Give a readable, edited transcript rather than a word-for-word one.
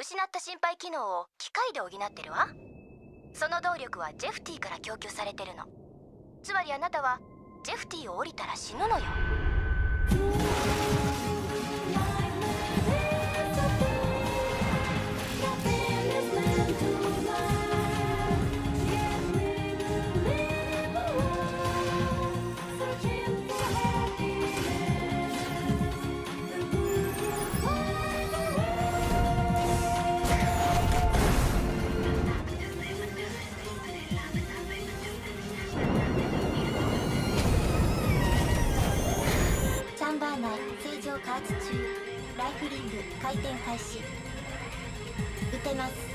失った心肺機能を機械で補ってるわ。その動力はジェフティから供給されてるの。つまりあなたはジェフティを降りたら死ぬのよ。 チャンバー内正常加圧中。ライフリング回転開始。撃てます。